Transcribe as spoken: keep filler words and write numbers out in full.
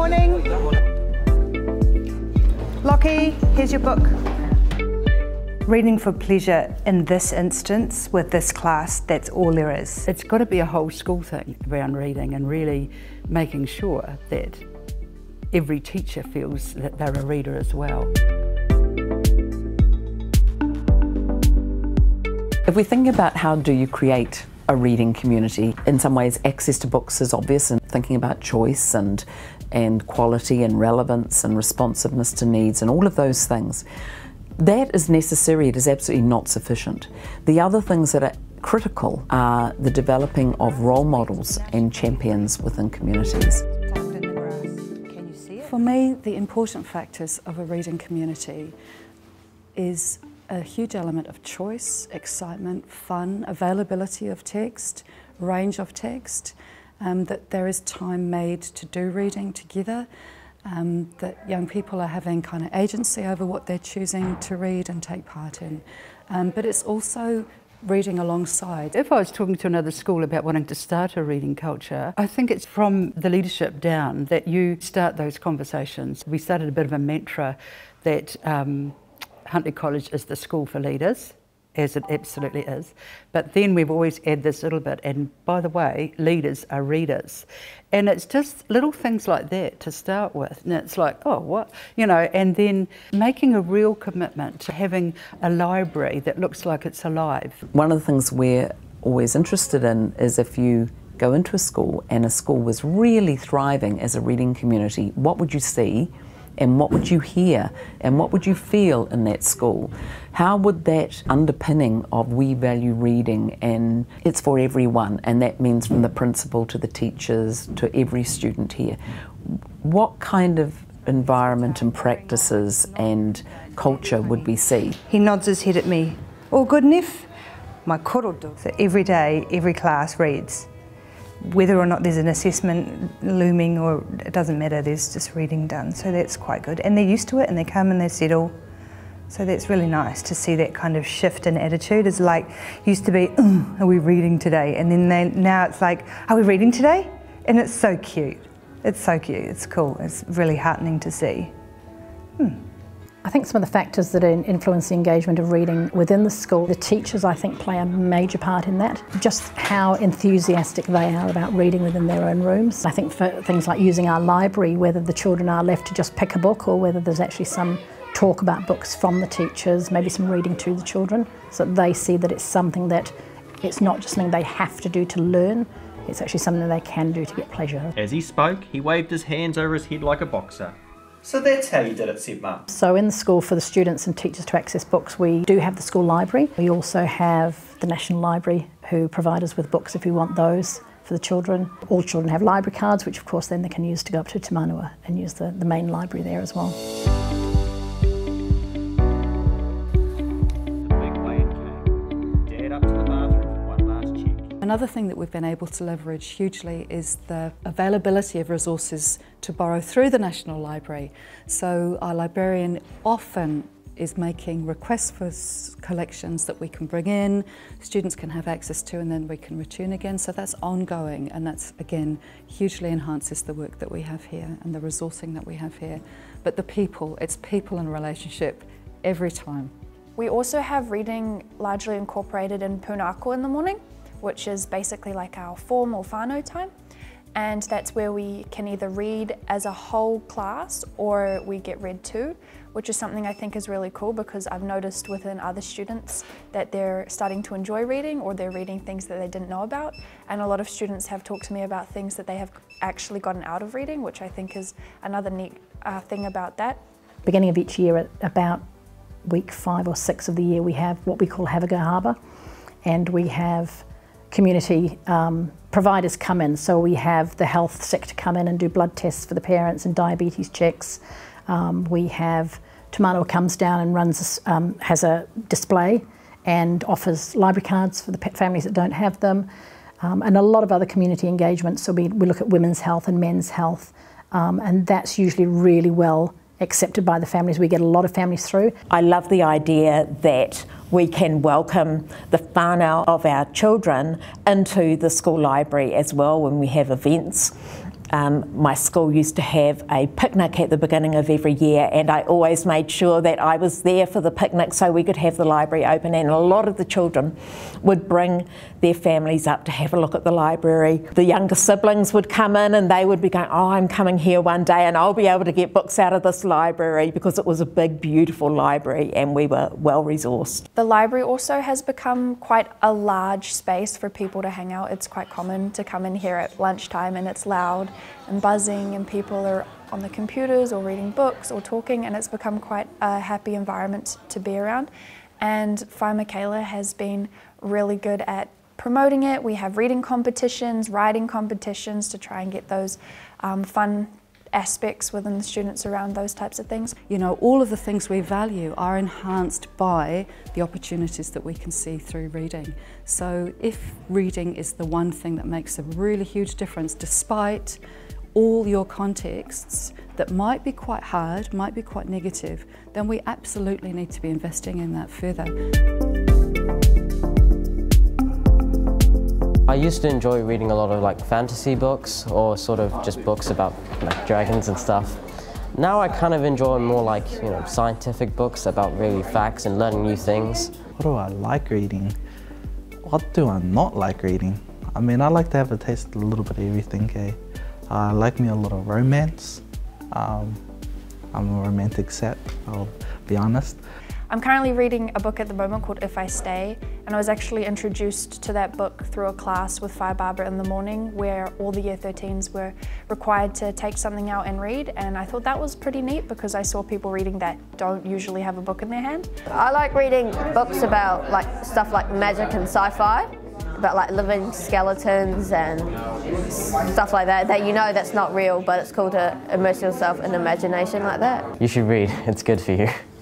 morning. Lockie, here's your book. Reading for pleasure in this instance, with this class, that's all there is. It's got to be a whole school thing around reading and really making sure that every teacher feels that they're a reader as well. If we think about how do you create a reading community, in some ways access to books is obvious, and thinking about choice and, and quality and relevance and responsiveness to needs and all of those things. That is necessary, it is absolutely not sufficient. The other things that are critical are the developing of role models and champions within communities. For me, the important factors of a reading community is a huge element of choice, excitement, fun, availability of text, range of text, um, that there is time made to do reading together. Um, that young people are having kind of agency over what they're choosing to read and take part in. Um, but it's also reading alongside. If I was talking to another school about wanting to start a reading culture, I think it's from the leadership down that you start those conversations. We started a bit of a mantra that um, Huntley College is the school for leaders, as it absolutely is. But then we've always added this little bit, and by the way, leaders are readers. And it's just little things like that to start with. And it's like, oh, what? You know, and then making a real commitment to having a library that looks like it's alive. One of the things we're always interested in is if you go into a school and a school was really thriving as a reading community, what would you see? And what would you hear and what would you feel in that school? How would that underpinning of we value reading, and it's for everyone, and that means from the principal to the teachers to every student here, what kind of environment and practices and culture would we see? He nods his head at me. All good, Nif? My korodo. So every day, every class reads. Whether or not there's an assessment looming, or it doesn't matter, there's just reading done. So that's quite good. And they're used to it and they come and they settle. So that's really nice to see that kind of shift in attitude. It's like, used to be, mm, are we reading today? And then they, now it's like, are we reading today? And it's so cute. It's so cute, it's cool. It's really heartening to see. Hmm. I think some of the factors that influence the engagement of reading within the school, the teachers I think play a major part in that. Just how enthusiastic they are about reading within their own rooms. I think for things like using our library, whether the children are left to just pick a book or whether there's actually some talk about books from the teachers, maybe some reading to the children, so that they see that it's something that it's not just something they have to do to learn, it's actually something they can do to get pleasure. As he spoke, he waved his hands over his head like a boxer. So that's how you did it, Sepma. So in the school, for the students and teachers to access books, we do have the school library. We also have the National Library who provide us with books if we want those for the children. All children have library cards, which of course then they can use to go up to Te Manua and use the, the main library there as well. Another thing that we've been able to leverage hugely is the availability of resources to borrow through the National Library. So our librarian often is making requests for collections that we can bring in, students can have access to, and then we can return again. So that's ongoing, and that's again hugely enhances the work that we have here and the resourcing that we have here. But the people, it's people and relationship every time. We also have reading largely incorporated in Puna Ako in the morning, which is basically like our formal whānau time. And that's where we can either read as a whole class or we get read to, which is something I think is really cool because I've noticed within other students that they're starting to enjoy reading or they're reading things that they didn't know about. And a lot of students have talked to me about things that they have actually gotten out of reading, which I think is another neat uh, thing about that. Beginning of each year, at about week five or six of the year, we have what we call Have a Go Harbour, and we have community um, providers come in. So we have the health sector come in and do blood tests for the parents and diabetes checks. Um, we have Te Manua comes down and runs, um, has a display and offers library cards for the families that don't have them, um, and a lot of other community engagement. So we, we look at women's health and men's health, um, and that's usually really well accepted by the families. We get a lot of families through. I love the idea that we can welcome the whānau of our children into the school library as well when we have events. Um, my school used to have a picnic at the beginning of every year, and I always made sure that I was there for the picnic so we could have the library open, and a lot of the children would bring their families up to have a look at the library. The younger siblings would come in and they would be going, oh, I'm coming here one day and I'll be able to get books out of this library, because it was a big, beautiful library and we were well resourced. The library also has become quite a large space for people to hang out. It's quite common to come in here at lunchtime and it's loud and buzzing and people are on the computers or reading books or talking, and it's become quite a happy environment to be around. And Whai Michaela has been really good at promoting it. We have reading competitions, writing competitions to try and get those um, fun aspects within the students around those types of things. You know, all of the things we value are enhanced by the opportunities that we can see through reading. So if reading is the one thing that makes a really huge difference, despite all your contexts that might be quite hard, might be quite negative, then we absolutely need to be investing in that further. I used to enjoy reading a lot of like fantasy books or sort of just books about like dragons and stuff. Now I kind of enjoy more like, you know, scientific books about really facts and learning new things. What do I like reading? What do I not like reading? I mean, I like to have a taste of a little bit of everything, okay? I uh, like me a lot of romance. Um, I'm a romantic sap, I'll be honest. I'm currently reading a book at the moment called If I Stay, and I was actually introduced to that book through a class with Whai Barbara in the morning where all the year thirteens were required to take something out and read, and I thought that was pretty neat because I saw people reading that don't usually have a book in their hand. I like reading books about like stuff like magic and sci-fi, about like living skeletons and stuff like that, that you know that's not real, but it's cool to immerse yourself in imagination like that. You should read, it's good for you.